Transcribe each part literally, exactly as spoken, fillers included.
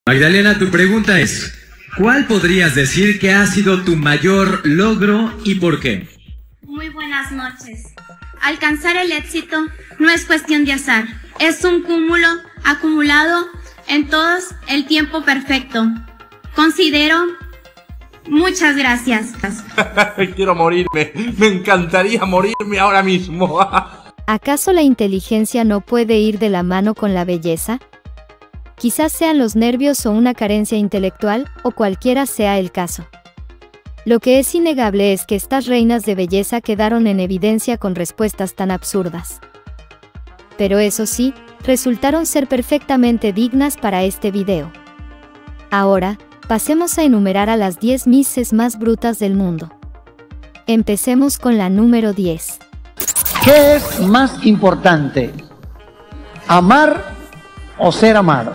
Magdalena, tu pregunta es, ¿cuál podrías decir que ha sido tu mayor logro y por qué? Muy buenas noches. Alcanzar el éxito no es cuestión de azar, es un cúmulo acumulado en todos el tiempo perfecto. Considero... Muchas gracias. Quiero morirme, me encantaría morirme ahora mismo. ¿Acaso la inteligencia no puede ir de la mano con la belleza? Quizás sean los nervios o una carencia intelectual, o cualquiera sea el caso. Lo que es innegable es que estas reinas de belleza quedaron en evidencia con respuestas tan absurdas. Pero eso sí, resultaron ser perfectamente dignas para este video. Ahora, pasemos a enumerar a las diez misses más brutas del mundo. Empecemos con la número diez. ¿Qué es más importante? ¿Amar o ser amado?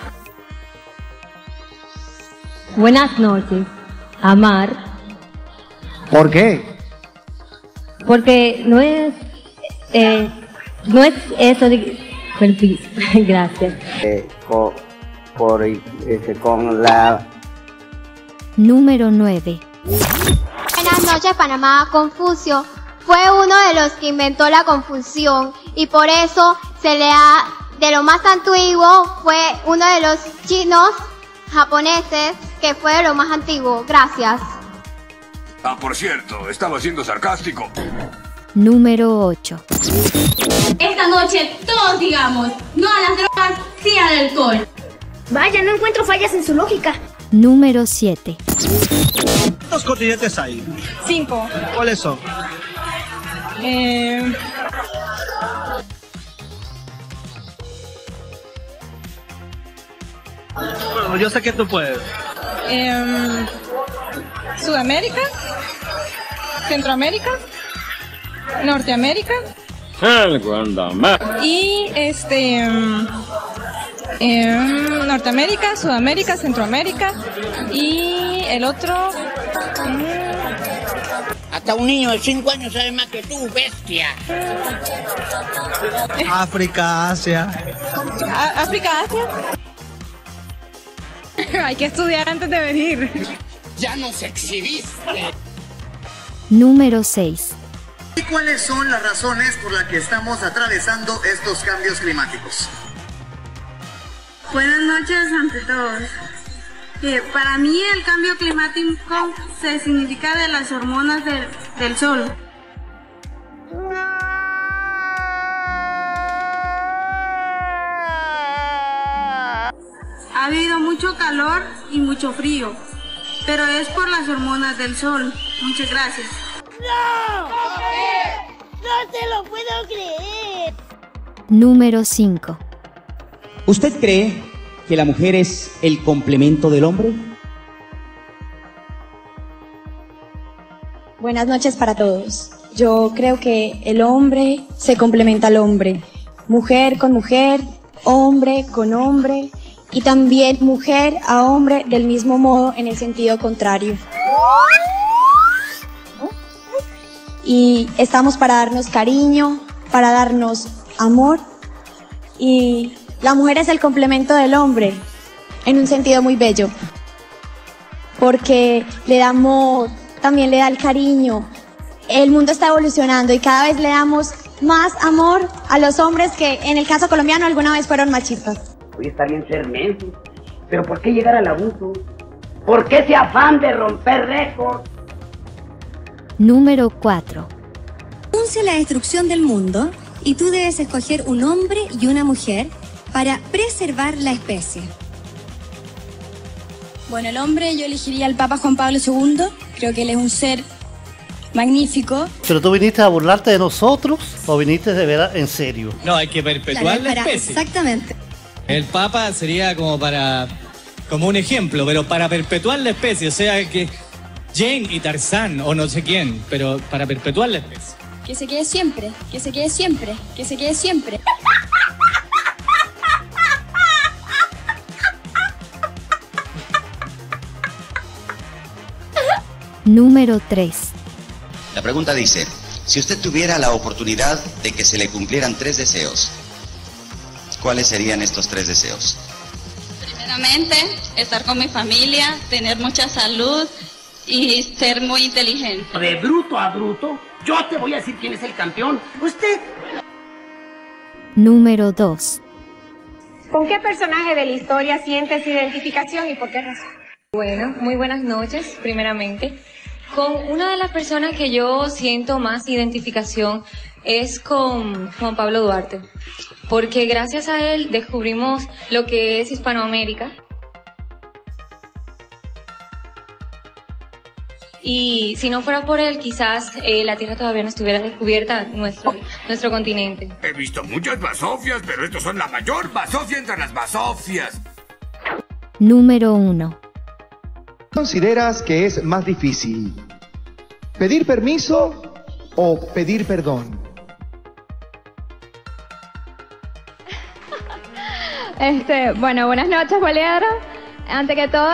Buenas noches. Amar. ¿Por qué? Porque no es... Eh, no es eso de... Gracias. Eh, con, por, este, con la... Número nueve. Buenas noches, Panamá. Confucio fue uno de los que inventó la confusión y por eso se le ha, de lo más antiguo, fue uno de los chinos japoneses que fue de lo más antiguo. Gracias. Ah, por cierto, estaba siendo sarcástico. Número ocho. Esta noche todos digamos no a las drogas, sí al alcohol. Vaya, no encuentro fallas en su lógica. Número siete. ¿Cuántos continentes hay? Cinco. ¿Cuáles son? Eh... Bueno, yo sé que tú puedes. Eh... Sudamérica, Centroamérica, Norteamérica y este... Eh, Norteamérica, Sudamérica, Centroamérica y el otro... Eh... Hasta un niño de cinco años sabe más que tú, bestia. África, Asia. ¿A África, Asia? Hay que estudiar antes de venir. Ya nos exhibiste. Número seis. ¿Y cuáles son las razones por las que estamos atravesando estos cambios climáticos? Buenas noches ante todos. Eh, para mí el cambio climático se significa de las hormonas de, del sol. Ha habido mucho calor y mucho frío, pero es por las hormonas del sol. Muchas gracias. ¡No! ¡No te lo puedo creer! Número cinco. ¿Usted cree que la mujer es el complemento del hombre? Buenas noches para todos. Yo creo que el hombre se complementa al hombre. Mujer con mujer, hombre con hombre y también mujer a hombre del mismo modo en el sentido contrario. Y estamos para darnos cariño, para darnos amor y la mujer es el complemento del hombre en un sentido muy bello porque le da amor, también le da el cariño. El mundo está evolucionando y cada vez le damos más amor a los hombres que en el caso colombiano alguna vez fueron machistas. Hoy está bien ser menso, pero ¿por qué llegar al abuso? ¿Por qué ese afán de romper récords? Número cuatro. Anuncia la destrucción del mundo y tú debes escoger un hombre y una mujer para preservar la especie. Bueno, el hombre yo elegiría al Papa Juan Pablo segundo. Creo que él es un ser magnífico. ¿Pero tú viniste a burlarte de nosotros o viniste de verdad en serio? No, hay que perpetuar Claro, la para- especie. Exactamente. El Papa sería como para... como un ejemplo, pero para perpetuar la especie. O sea que Jane y Tarzán o no sé quién, pero para perpetuar la especie. Que se quede siempre, que se quede siempre, que se quede siempre. Número tres. La pregunta dice, si usted tuviera la oportunidad de que se le cumplieran tres deseos, ¿cuáles serían estos tres deseos? Básicamente, estar con mi familia, tener mucha salud y ser muy inteligente. De bruto a bruto, yo te voy a decir quién es el campeón. Usted. Número dos. ¿Con qué personaje de la historia sientes identificación y por qué razón? Bueno, muy buenas noches, primeramente. Con una de las personas que yo siento más identificación es con Juan Pablo Duarte, porque gracias a él descubrimos lo que es Hispanoamérica. Y si no fuera por él, quizás eh, la Tierra todavía no estuviera descubierta, nuestro, nuestro continente. He visto muchas basofias, pero estos son la mayor basofia entre las basofias. Número uno. ¿Consideras que es más difícil pedir permiso o pedir perdón? Este, bueno, buenas noches, Poliedro. Ante que todo,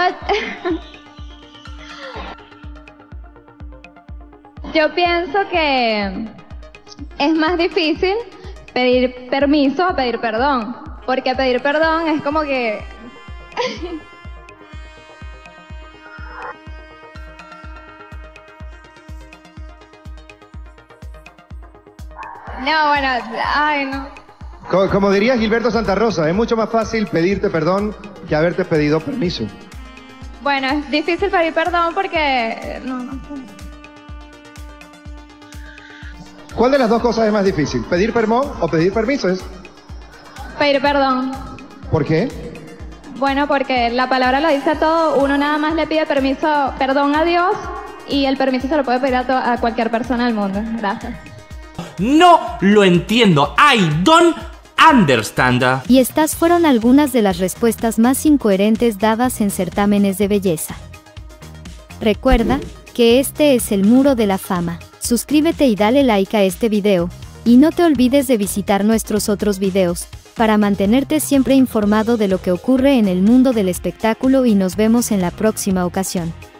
yo pienso que es más difícil pedir permiso a pedir perdón, porque pedir perdón es como que no, bueno, ay, no. Como, como diría Gilberto Santa Rosa, es mucho más fácil pedirte perdón que haberte pedido permiso. Bueno, es difícil pedir perdón porque no, no. ¿Cuál de las dos cosas es más difícil? ¿Pedir perdón o pedir permiso? ¿Es? Pedir perdón. ¿Por qué? Bueno, porque la palabra lo dice todo. Uno nada más le pide permiso, perdón a Dios, y el permiso se lo puede pedir a, to- a cualquier persona del mundo. Gracias. No lo entiendo. I don't understand. Y estas fueron algunas de las respuestas más incoherentes dadas en certámenes de belleza. Recuerda que este es el Muro de la Fama. Suscríbete y dale like a este video, y no te olvides de visitar nuestros otros videos, para mantenerte siempre informado de lo que ocurre en el mundo del espectáculo, y nos vemos en la próxima ocasión.